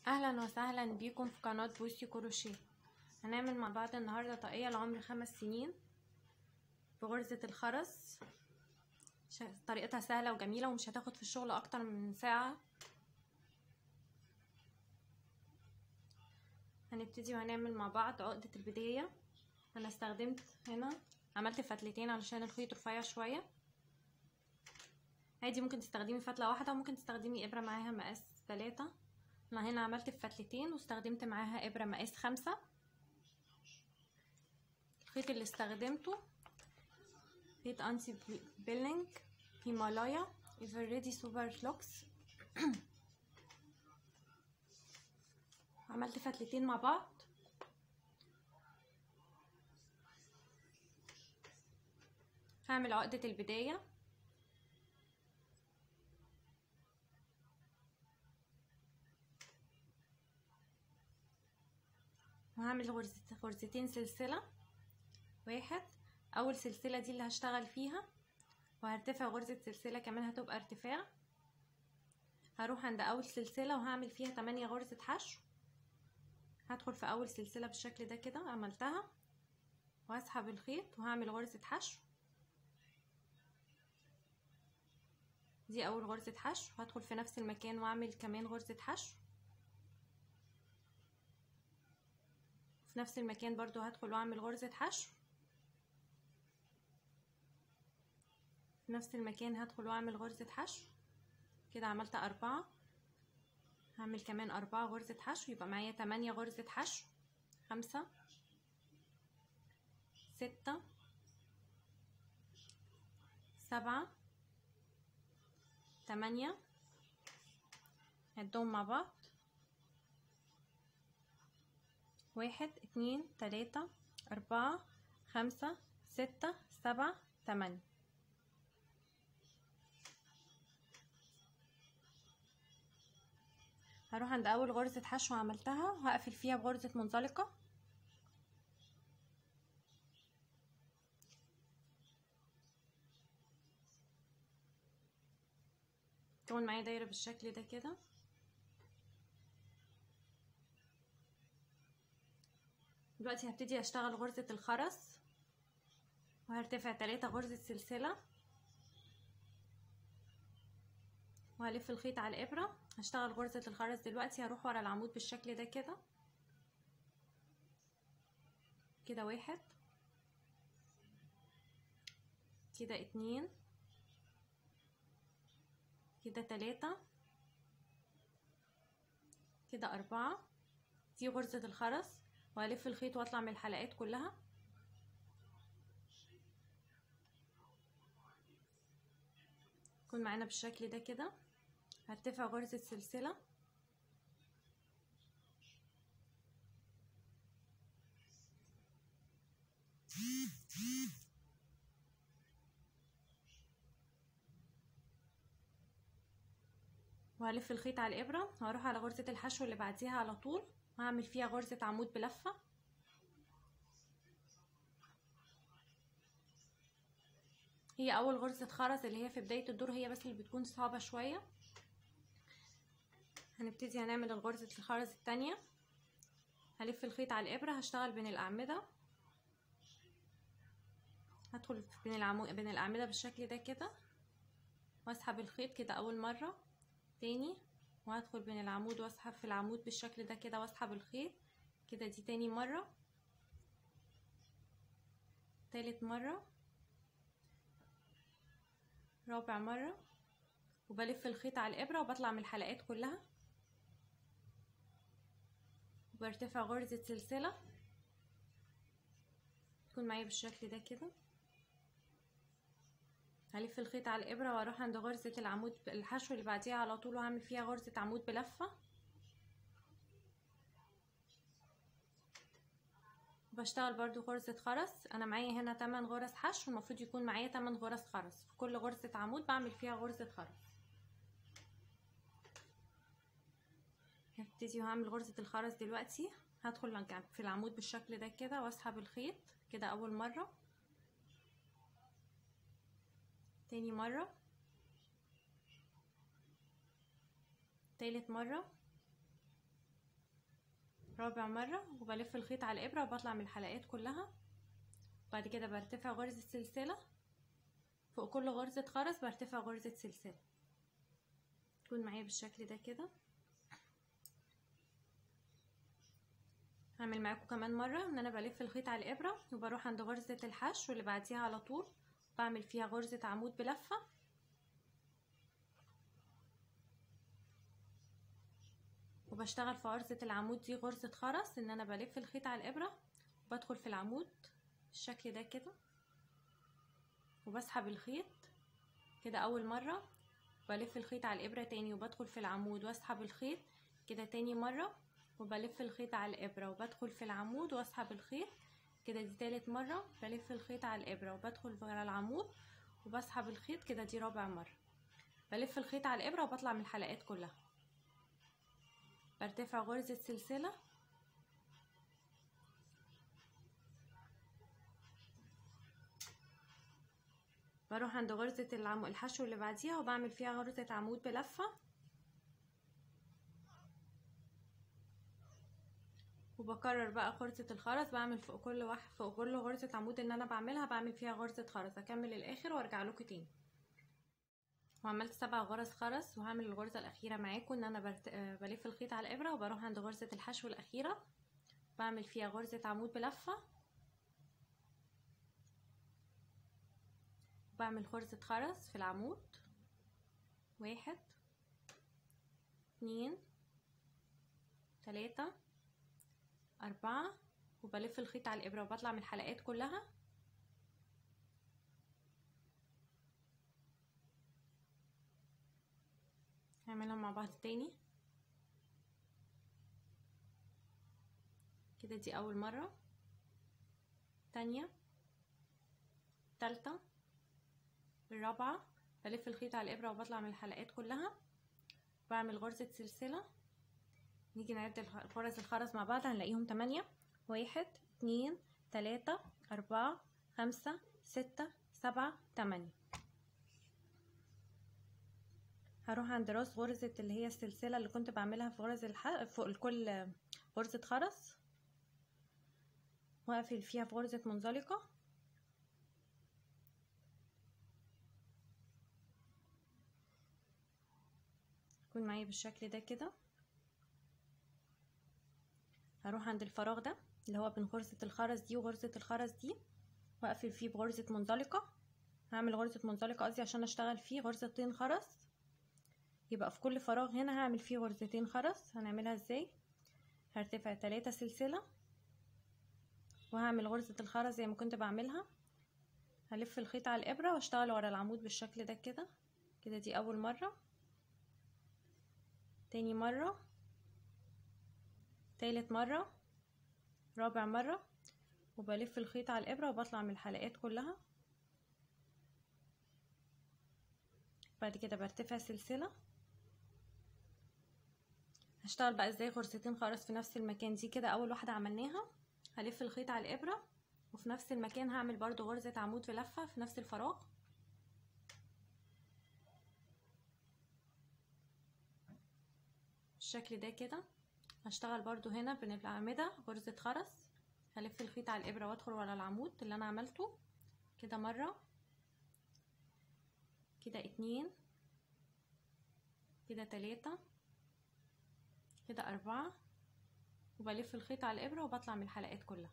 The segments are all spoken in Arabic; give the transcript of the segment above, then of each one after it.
اهلا وسهلا بيكم في قناة بوسي كروشيه. هنعمل مع بعض النهاردة طاقية لعمر 5 سنين بغرزة الخرز. طريقتها سهلة وجميلة ومش هتاخد في الشغل اكتر من ساعة. هنبتدي وهنعمل مع بعض عقدة البداية. انا استخدمت هنا عملت فتلتين علشان الخيط رفيع شوية. عادي ممكن تستخدمي فتلة واحدة وممكن تستخدمي ابرة معاها مقاس 3. انا هنا عملت فتلتين واستخدمت معاها ابرة مقاس 5. الخيط اللي استخدمته خيط انتي بيلينج هيمالايا ايفريدي سوبر لوكس. عملت فتلتين مع بعض. هعمل عقدة البداية وهعمل غرزتين سلسلة واحد. اول سلسلة دي اللي هشتغل فيها وهرتفع غرزة سلسلة كمان هتبقى ارتفاع. هروح عند اول سلسلة وهعمل فيها 8 غرزة حشو. هدخل في اول سلسلة بالشكل ده كده عملتها وهسحب الخيط وهعمل غرزة حشو. دي اول غرزة حشو. هدخل في نفس المكان واعمل كمان غرزة حشو. في نفس المكان برضو هدخل واعمل غرزة حشو. في نفس المكان هدخل واعمل غرزة حشو. كده عملت 4. هعمل كمان 4 غرزة حشو يبقى معايا 8 غرزة حشو. 5 6 7 8. نعدهم مع بعض 1 2 3 4 5 6 7 8. هروح عند اول غرزة حشو عملتها وهقفل فيها بغرزة منزلقة. كون معايا دايرة بالشكل ده كده. دلوقتي هبتدي اشتغل غرزة الخرز وهرتفع 3 غرزة سلسلة وهلف الخيط على الابرة. هشتغل غرزة الخرز دلوقتي. هروح ورا العمود بالشكل ده كده كده 1 كده 2 كده 3 كده 4. دي غرزة الخرز وهلف الخيط واطلع من الحلقات كلها. يكون معانا بالشكل ده كده. هرتفع غرزة سلسلة وهلف الخيط على الابرة وهروح على غرزة الحشو اللي بعديها على طول وهعمل فيها غرزة عمود بلفة. هي اول غرزة خرز اللي هي في بداية الدور هي بس اللي بتكون صعبة شوية. هنبتدي هنعمل غرزة الخرز التانية. هلف الخيط على الابرة هشتغل بين الاعمدة. هدخل بين الاعمدة بالشكل ده كده واسحب الخيط كده اول مرة. تاني وهدخل بين العمود واسحب في العمود بالشكل ده كده واسحب الخيط كده. دي تاني مرة. تالت مرة. رابع مرة. وبلف الخيط على الابرة وبطلع من الحلقات كلها وبرتفع غرزة سلسلة. تكون معايا بالشكل ده كده. هلف الخيط على الابرة واروح عند غرزة العمود الحشو اللي بعديها على طول وهعمل فيها غرزة عمود بلفة. بشتغل برضو غرزة خرز. انا معايا هنا 8 غرز حشو. المفروض يكون معايا 8 غرز خرز. في كل غرزة عمود بعمل فيها غرزة خرز. هبتدي وهعمل غرزة الخرز دلوقتي. هدخل في العمود بالشكل ده كده واسحب الخيط كده اول مرة. تاني مرة. تالت مرة. رابع مرة وبلف الخيط على الابرة وبطلع من الحلقات كلها. بعد كده برتفع غرزة سلسلة فوق كل غرزة خرز، برتفع غرزة سلسلة. تكون معايا بالشكل ده كده. هعمل معاكم كمان مرة ان انا بلف الخيط على الابرة وبروح عند غرزة الحشو اللي بعديها على طول، بعمل فيها غرزة عمود بلفة، وبشتغل في غرزة العمود دي غرزة خرز، ان انا بلف الخيط على الابرة وبدخل في العمود بالشكل ده كده، وبسحب الخيط كده اول مرة، بلف الخيط على الابرة تاني وبدخل في العمود واسحب الخيط كده تاني مرة، وبلف الخيط على الابرة وبدخل في العمود واسحب الخيط كده، دي تالت مرة. بلف الخيط على الابرة وبدخل على العمود وبسحب الخيط كده، دي رابع مرة. بلف الخيط على الابرة وبطلع من الحلقات كلها، برتفع غرزة سلسلة، بروح عند غرزة الحشو اللي بعديها وبعمل فيها غرزة عمود بلفة، وبكرر بقى غرزة الخرز، بعمل فوق كل غرزة عمود ان انا بعملها بعمل فيها غرزة خرز. اكمل الاخر وارجع لكم تاني. وعملت 7 غرز خرز، وهعمل الغرزة الاخيرة معاكم ان انا بلف الخيط على الابرة وبروح عند غرزة الحشو الاخيرة بعمل فيها غرزة عمود بلفة، بعمل غرزة خرز في العمود، 1 2 3 4، وبلف الخيط على الابرة وبطلع من الحلقات كلها. هنعملها مع بعض تاني كده. دي اول مرة، تانية، تالتة، الرابعة. بلف الخيط على الابرة وبطلع من الحلقات كلها، بعمل غرزة سلسلة. نيجي نعد غرز الخرز مع بعض، هنلاقيهم 8، 1 2 3 4 5 6 7 8. هروح عند راس غرزة اللي هي السلسلة اللي كنت بعملها في غرز فوق كل غرزة خرز، واقفل فيها في غرزة منزلقة، يكون معايا بالشكل ده كده. هروح عند الفراغ ده اللي هو بين غرزة الخرز دي وغرزة الخرز دي، واقفل فيه بغرزة منزلقة. هعمل غرزة منزلقة قصدي عشان اشتغل فيه غرزتين خرز، يبقى في كل فراغ هنا هعمل فيه غرزتين خرز. هنعملها ازاي؟ هرتفع 3 سلسلة وهعمل غرزة الخرز زي ما كنت بعملها، هلف الخيط على الابرة واشتغل ورا العمود بالشكل ده كده كده. دي اول مرة، تاني مرة، تالت مرة، رابع مرة، وبلف الخيط على الابرة وبطلع من الحلقات كلها. بعد كده برتفع سلسلة. هشتغل بقى ازاي غرزتين خرز في نفس المكان. دي كده اول واحدة عملناها، هلف الخيط على الابرة وفي نفس المكان هعمل برضو غرزة عمود في لفة في نفس الفراغ، بالشكل ده كده. هشتغل برضو هنا بين الاعمدة غرزة خرز، هلف الخيط على الابرة وادخل ورا العمود اللي انا عملته كده مرة كده، 2 كده، 3 كده، 4، وبلف الخيط على الابرة وبطلع من الحلقات كلها.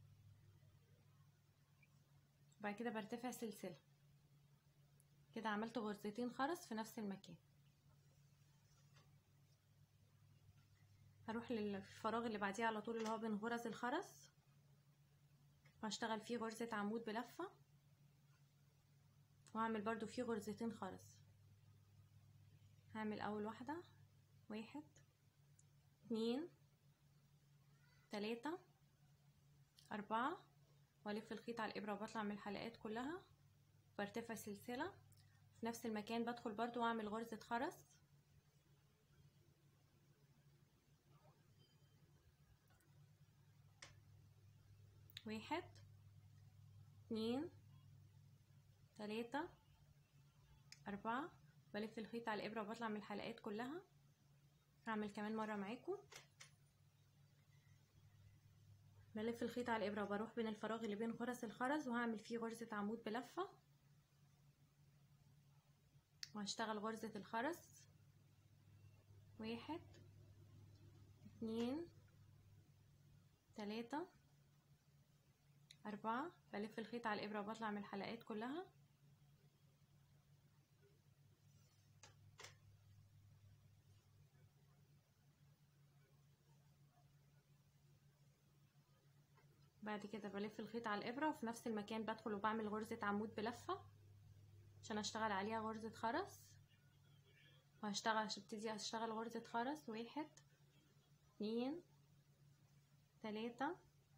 بعد كده برتفع سلسلة كده، عملت غرزتين خرز في نفس المكان. هروح للفراغ اللي بعديه على طول اللي هو بين غرز الخرز، وهشتغل فيه غرزة عمود بلفة، وهعمل برضو فيه غرزتين خرز. هعمل اول واحدة 1 2 3 4، والف الخيط على الابرة وبطلع من الحلقات كلها، برتفع سلسلة في نفس المكان، بدخل برضو واعمل غرزة خرز. 1 2 3 4، بلف الخيط على الابرة وبطلع من الحلقات كلها. هعمل كمان مرة معاكم بلف الخيط على الابره وبروح بين الفراغ اللي بين غرز الخرز وهعمل فيه غرزة عمود بلفة، وهشتغل غرزة الخرز 1 2 3 4. بلف الخيط على الابره وبطلع من الحلقات كلها. بعد كده بلف الخيط على الابره وفي نفس المكان بدخل وبعمل غرزة عمود بلفة عشان اشتغل عليها غرزة خرز، هبتدي اشتغل غرزة خرز 1 2 3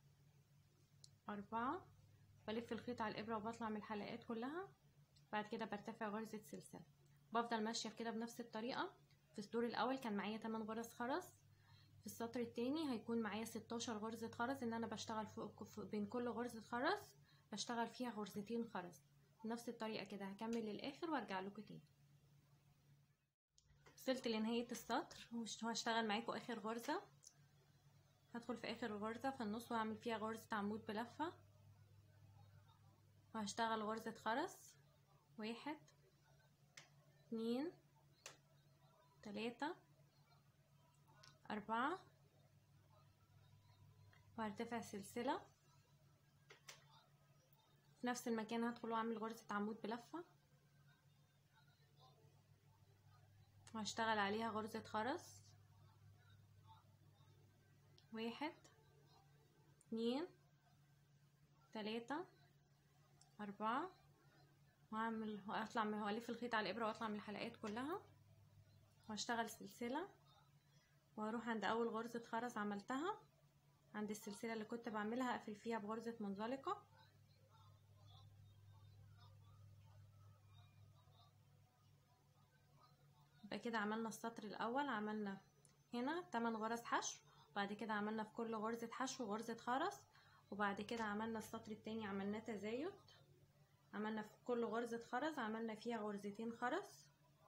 4. بلف الخيط على الابره وبطلع من الحلقات كلها. بعد كده برتفع غرزة سلسلة، بفضل ماشيه كده بنفس الطريقه. في الدور الاول كان معايا 8 غرز خرز، في السطر التاني هيكون معايا 16 غرزة خرز، ان انا بشتغل فوق بين كل غرزة خرز بشتغل فيها غرزتين خرز بنفس الطريقة كده. هكمل للاخر وارجع لكم تاني. وصلت لنهاية السطر وهشتغل معاكم اخر غرزة. هدخل في اخر غرزة في النص وهعمل فيها غرزة عمود بلفة، وهشتغل غرزة خرز 1 2 3 4. وهرتفع سلسلة في نفس المكان، هدخل واعمل غرزة عمود بلفة وهشتغل عليها غرزة خرز 1 2 3 4. وهلف الخيط على الابره واطلع من الحلقات كلها وهشتغل سلسله، وهروح عند اول غرزة خرز عملتها عند السلسلة اللي كنت بعملها اقفل فيها بغرزة منزلقة. يبقى كده عملنا السطر الاول، عملنا هنا 8 غرز حشو، بعد كده عملنا في كل غرزة حشو غرزة خرز، وبعد كده عملنا السطر التاني عملناه تزايد، عملنا في كل غرزة خرز عملنا فيها غرزتين خرز.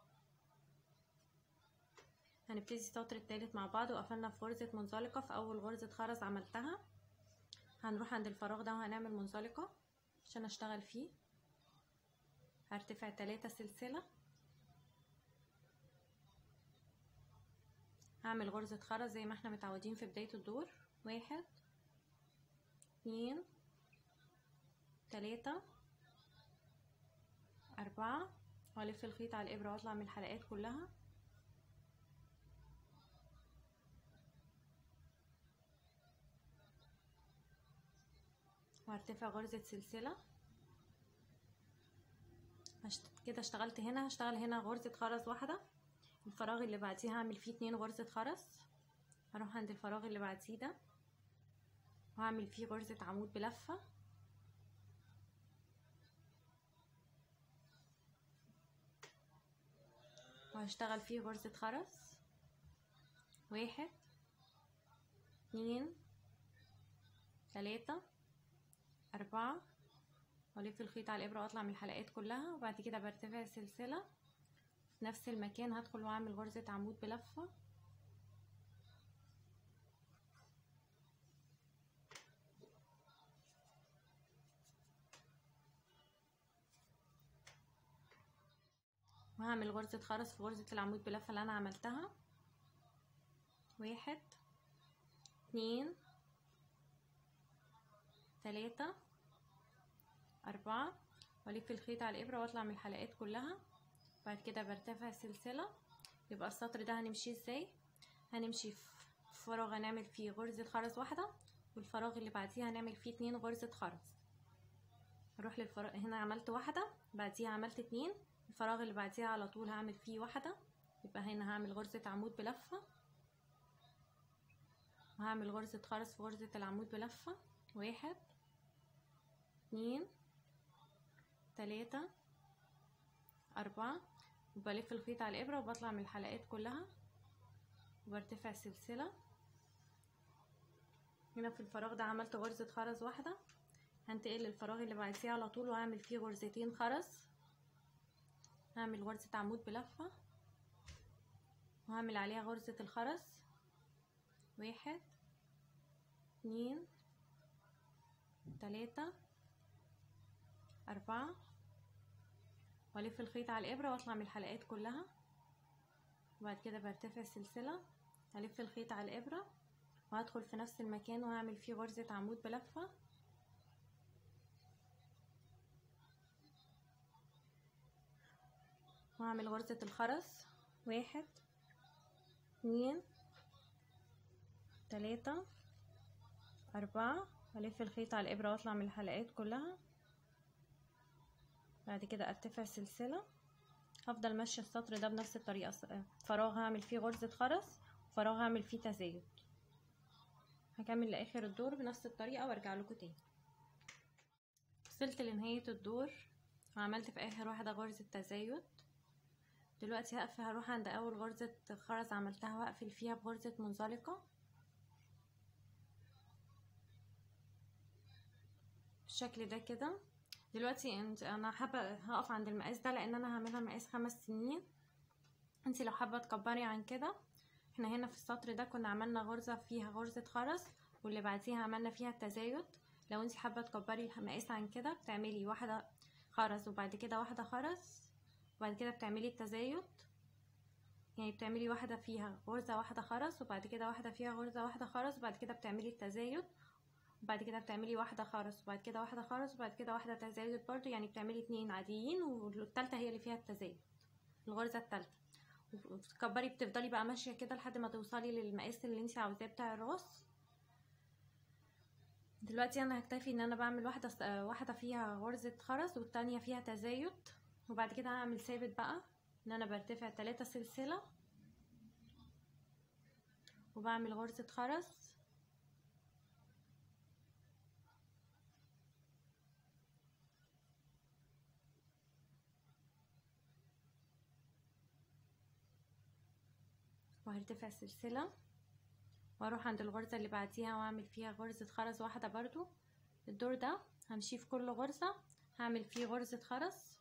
هنبتدي السطر التالت مع بعض وقفلنا في غرزة منزلقة في اول غرزة خرز عملتها. هنروح عند الفراغ ده وهنعمل منزلقة عشان اشتغل فيه. هرتفع 3 سلسلة، هعمل غرزة خرز زي ما احنا متعودين في بداية الدور 1 2 3 4. والف الخيط على الابره واطلع من الحلقات كلها. وهرتفع غرزة سلسلة. كده اشتغلت هنا، هشتغل هنا غرزة خرز واحدة. الفراغ اللي بعديه هعمل فيه 2 غرزة خرز، هروح عند الفراغ اللي بعديه ده وهعمل فيه غرزة عمود بلفة، وهشتغل فيه غرزة خرز 1 2 3 4. والف الخيط على الابره واطلع من الحلقات كلها. وبعد كده برتفع سلسله في نفس المكان، هدخل واعمل غرزة عمود بلفة وهعمل غرزة خرز في غرزة العمود بلفة اللي انا عملتها 1 2 3 4. والف الخيط على الابره واطلع من الحلقات كلها. بعد كده برتفع سلسله. يبقى السطر ده هنمشي ازاي؟ هنمشي في فراغ هنعمل فيه غرزه خرز واحده، والفراغ اللي بعديه هنعمل فيه 2 غرزه خرز. هروح للفراغ هنا عملت واحده، بعديها عملت 2، الفراغ اللي بعديها على طول هعمل فيه واحده، يبقى هنا هعمل غرزه عمود بلفه وهعمل غرزه خرز في غرزه العمود بلفه 1 2 3 4. وبلف الخيط على الابره وبطلع من الحلقات كلها وبرتفع سلسله. هنا في الفراغ ده عملت غرزه خرز واحده، هنتقل للفراغ اللي بعديه على طول وهعمل فيه غرزتين خرز. هعمل غرزه عمود بلفه وهعمل عليها غرزه الخرز 1 2 3 4 والف الخيط على الابره واطلع من الحلقات كلها. وبعد كده برتفع السلسله، الف الخيط على الابره وهدخل في نفس المكان وهعمل فيه غرزه عمود بلفه، وهعمل غرزه الخرز 1 2 3 4 والف الخيط على الابره واطلع من الحلقات كلها. بعد كده ارتفع سلسله، هفضل ماشيه السطر ده بنفس الطريقه، فراغ هعمل فيه غرزه خرز وفراغ هعمل فيه تزايد. هكمل لاخر الدور بنفس الطريقه وارجع لكم تاني. وصلت لنهايه الدور وعملت في اخر واحده غرزه تزايد. دلوقتي هقفل، هروح عند اول غرزه خرز عملتها واقفل فيها بغرزه منزلقه بالشكل ده كده. دلوقتي انا حابه هقف عند المقاس ده لان انا هعملها مقاس 5 سنين. انتي لو حابه تكبري عن كده، احنا هنا في السطر ده كنا عملنا غرزه فيها غرزه خرز واللي بعديها عملنا فيها التزايد. لو انتي حابه تكبري المقاس عن كده بتعملي واحده خرز وبعد كده واحده خرز وبعد كده بتعملي التزايد، يعني بتعملي واحده فيها غرزه واحده خرز وبعد كده واحده فيها غرزه واحده خرز وبعد كده بتعملي التزايد، وبعد كده بتعملي واحده خرز وبعد كده واحده خرز وبعد كده واحده تزايد برضو، يعني بتعملي 2 عاديين والثالثه هي اللي فيها التزايد، الغرزه الثالثه. وتكبري، بتفضلي بقى ماشيه كده لحد ما توصلي للمقاس اللي انت عاوزاه بتاع الراس. دلوقتي انا هكتفي ان انا بعمل واحده فيها غرزه خرز والتانية فيها تزايد، وبعد كده هعمل ثابت بقى ان انا برتفع 3 سلسله وبعمل غرزه خرز وهرتفع سلسله واروح عند الغرزه اللي بعديها واعمل فيها غرزه خرز واحده برضو. الدور ده همشي في كل غرزه هعمل فيه غرزه خرز،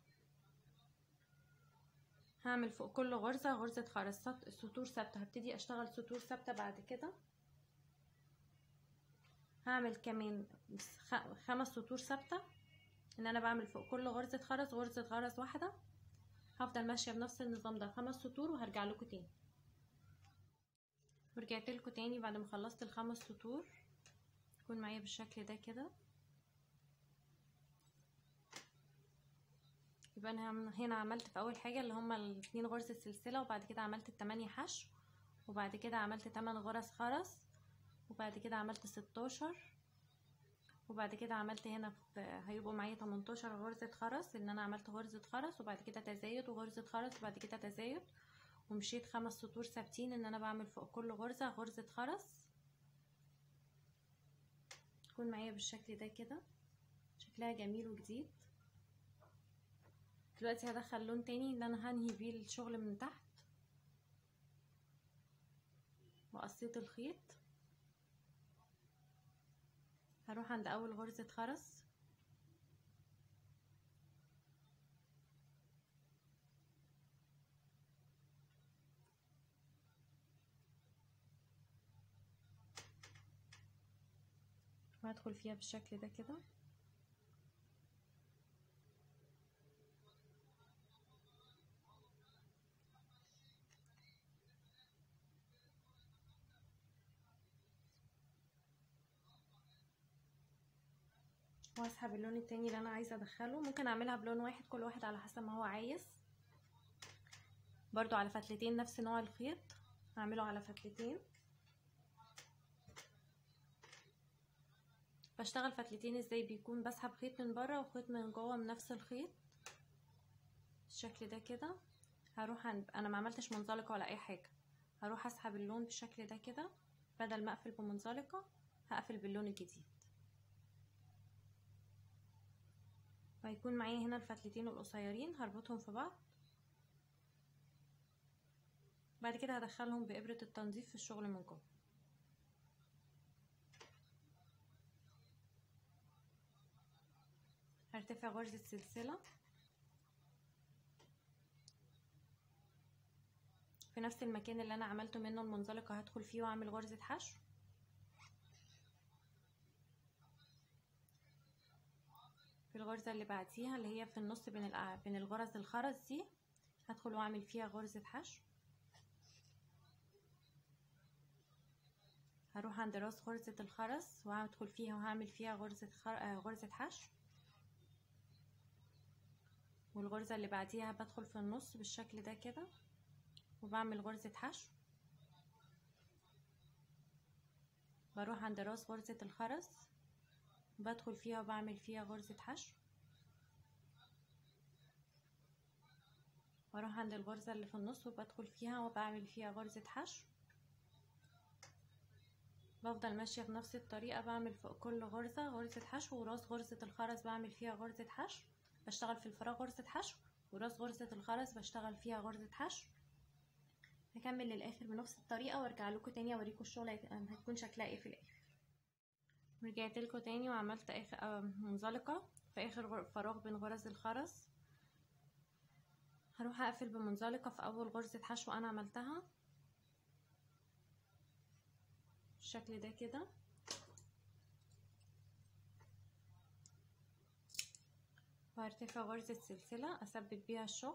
هعمل فوق كل غرزه غرزه خرز سطور ثابته. هبتدي اشتغل سطور ثابته بعد كده هعمل كمان 5 سطور ثابته ان انا بعمل فوق كل غرزه خرز غرزه خرز واحده. هفضل ماشيه بنفس النظام ده 5 سطور وهرجع لكم تاني. ورجعت لكم تاني بعد ما خلصت ال5 سطور، يكون معايا بالشكل ده كده. يبقى انا هنا عملت في اول حاجه اللي هما 2 غرزه سلسله وبعد كده عملت 8 حشو وبعد كده عملت 8 غرز خرز وبعد كده عملت 16 وبعد كده عملت هنا هيبقوا معايا 18 غرزه خرز، ان انا عملت غرزه خرز وبعد كده تزايد وغرزه خرز وبعد كده تزايد، ومشيت 5 سطور ثابتين ان انا بعمل فوق كل غرزه غرزه خرز. تكون معايا بالشكل ده كده، شكلها جميل وجديد. دلوقتي هدخل لون تاني اللي انا هنهي بيه الشغل من تحت، وقصيت الخيط. هروح عند اول غرزة خرز وهدخل فيها بالشكل ده كده. واسحب اللون التاني اللي انا عايزه ادخله. ممكن اعملها بلون واحد، كل واحد على حسب ما هو عايز. برضو على فتلتين نفس نوع الخيط هعمله على فتلتين. بشتغل فتلتين ازاي؟ بيكون بسحب خيط من بره وخيط من جوه من نفس الخيط بالشكل ده كده. هروح انا ما عملتش منزلقه ولا اي حاجه، هروح اسحب اللون بالشكل ده كده. بدل ما اقفل بمنزلقه هقفل باللون الجديد، وهيكون معايا هنا الفتلتين القصيرين هربطهم في بعض. بعد كده هدخلهم بإبرة التنظيف في الشغل من جوه. هرتفع غرزة سلسلة في نفس المكان اللي انا عملته منه المنزلقة، هدخل فيه واعمل غرزة حشو الغرزة اللي بعديها اللي هي في النص بين الغرز الخرز دي هدخل واعمل فيها غرزة حشو. هروح عند راس غرزة الخرز وهدخل فيها وهعمل فيها غرزة حشو، والغرزة اللي بعديها بدخل في النص بالشكل ده كده وبعمل غرزة حشو. بروح عند راس غرزة الخرز بدخل فيها وبعمل فيها غرزة حشو، واروح عند الغرزة اللي في النص وبدخل فيها وبعمل فيها غرزة حشو. بفضل ماشية بنفس الطريقة، بعمل فوق كل غرزة حشو، وراس غرزة الخرز بعمل فيها غرزة حشو، بشتغل في الفراغ غرزة حشو، وراس غرزة الخرز بشتغل فيها غرزة حشو. هكمل للاخر بنفس الطريقة وارجع لكم تاني اوريكم الشغل هتكون شكلها ايه في الاخر. رجعت لكم تاني وعملت اخر منزلقة في اخر فراغ بين غرز الخرز. هروح اقفل بمنزلقة في اول غرزة حشو انا عملتها بالشكل ده كده، وهرتفع غرزة سلسلة اثبت بيها الشغل.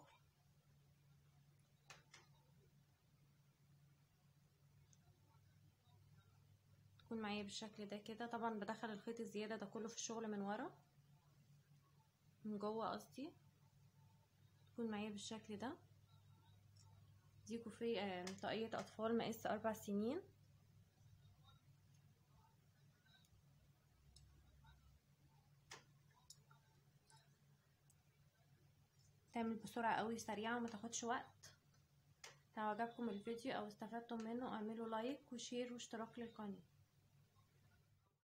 تكون معايا بالشكل ده كده. طبعا بدخل الخيط الزيادة ده كله في الشغل من ورا، من جوه قصدي. تكون معايا بالشكل ده. دي كوفية طاقية اطفال مقاس 4 سنين. تعمل بسرعة قوي، سريعة وما تاخدش وقت. لو عجبكم الفيديو او استفدتم منه اعملوا لايك وشير واشتراك للقناة.